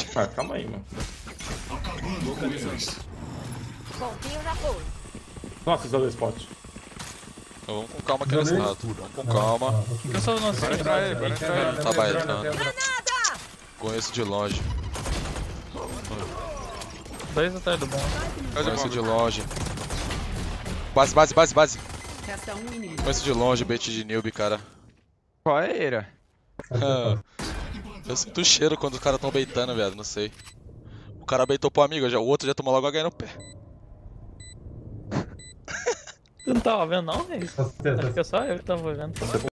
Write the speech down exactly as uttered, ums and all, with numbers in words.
Ah, calma aí, mano. Pontinho na pose. Nossa, usou o spot. Então vamos com calma aqui nesse rato. Vamos com calma. Eu só não sei. Vai entrar ele, vai entrar ele. Tá vai entrando. Conheço de longe. Dois atrás do bom. Conheço de longe. Base, base, base, base. Resta um inimigo. Conheço de longe, bait de newbie, cara. Qual é, Eira? Eu sinto o cheiro quando os caras tão baitando, velho, não sei. O cara baitou pro amigo, já, o outro já tomou logo a ganha no pé. Tu não tava vendo não, velho? Você- Acho que é só eu que tava vendo.